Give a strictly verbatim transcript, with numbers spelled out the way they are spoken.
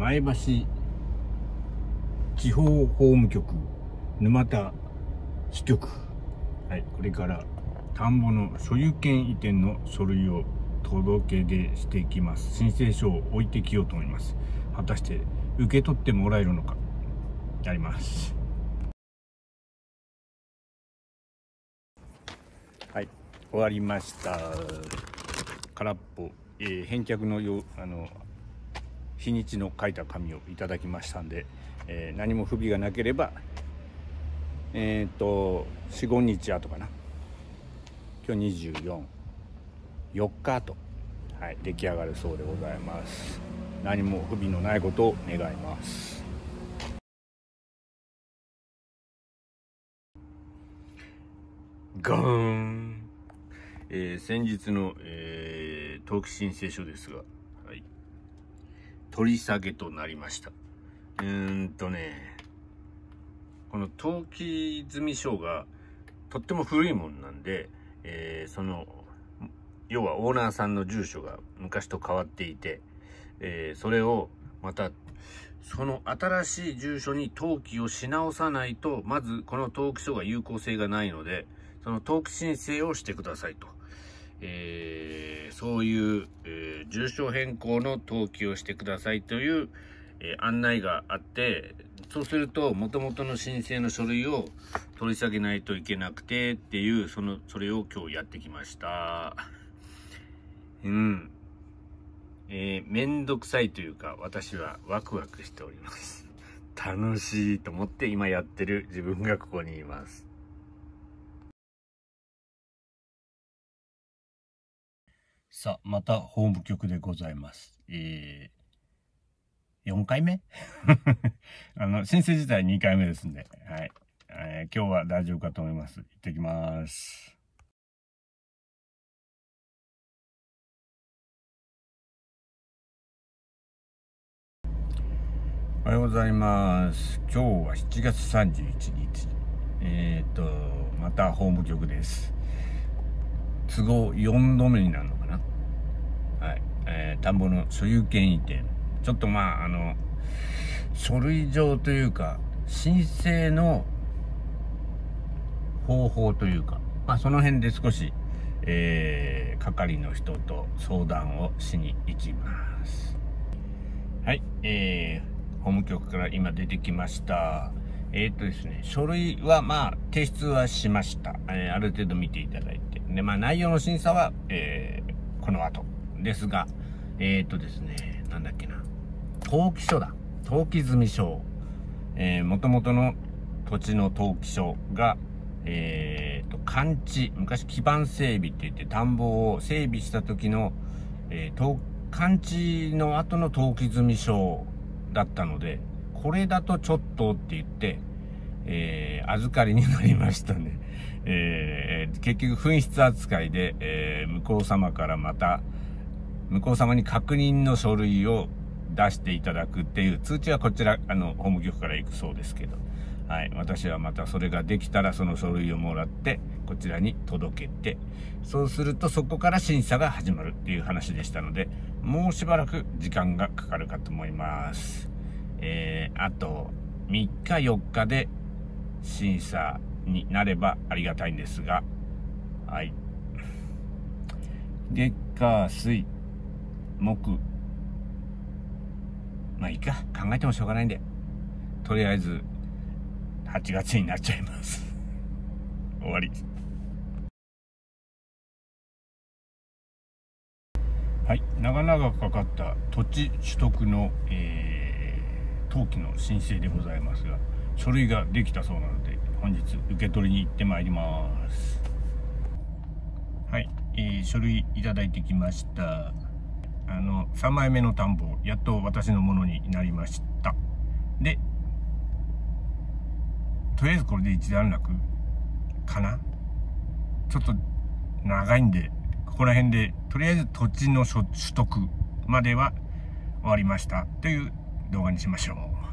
前橋地方法務局沼田支局、はい、これから田んぼの所有権移転の書類を届け出していきます。申請書を置いてきようと思います。果たして受け取ってもらえるのか。やります。はい、終わりました。空っぽ、えー、返却のよあの日にちの書いた紙をいただきましたんで、えー、何も不備がなければえっ、ー、とよん、ごにちあとかな、今日にじゅうよん、よっかと、はい、出来上がるそうでございます。何も不備のないことを願います。ガーン、えー、先日の、えー、登記申請書ですが、はい、取り下げとなりました。うーんとねこの登記済証がとっても古いもんなんで、えー、その要はオーナーさんの住所が昔と変わっていて、えー、それをまたその新しい住所に登記をし直さないと、まずこの登記書が有効性がないので、その登記申請をしてくださいと、えー、そういう、えー、住所変更の登記をしてくださいという、えー、案内があって、そうすると元々の申請の書類を取り下げないといけなくてっていう、そのそれを今日やってきました。うんえー、めんどくさいというか、私はワクワクしております。楽しいと思って今やってる自分がここにいます。さあ、また法務局でございます。えー、よんかいめあの、申請自体にかいめですんで、はい。えー、今日は大丈夫かと思います。行ってきます。おはようございます。今日はしちがつさんじゅういちにち。えっと、また法務局です。都合よんどめになるのかな。はい。えー、田んぼの所有権移転。ちょっとまあ、あの、書類上というか、申請の方法というか、まあ、その辺で少し、えー、係の人と相談をしに行きます。はい。えー、法務局から今出てきました。えー、っとですね、書類はまあ提出はしました。えー、ある程度見ていただいて。で、まあ内容の審査は、えー、この後ですが、えー、っとですね、なんだっけな。登記書だ。登記済証。えー、元々の土地の登記書が、えー、っと、勘地、昔基盤整備って言って田んぼを整備した時の、えー、勘地の後の登記済証だったので、これだとちょっとって言って、えー、預かりになりましたね。えー、結局紛失扱いで、えー、向こう様からまた向こう様に確認の書類を出していただくっていう通知はこちらあの法務局から行くそうですけど、はい、私はまたそれができたらその書類をもらってこちらに届けて、そうするとそこから審査が始まるっていう話でしたので、もうしばらく時間がかかるかと思います。えー、あとみっかよっかで審査になればありがたいんですが、はい。月火水木、まあいいか、考えてもしょうがないんで、とりあえずはちがつになっちゃいます終わり。はい、長々かかった土地取得の、えー、登記の申請でございますが、書類ができたそうなので本日受け取りに行ってまいります。はい、えー、書類いただいてきました。あのさんまいめの田んぼやっと私のものになりました。でとりあえずこれで一段落かな。ちょっと長いんでここら辺でとりあえず土地の取得までは終わりましたという動画にしましょう。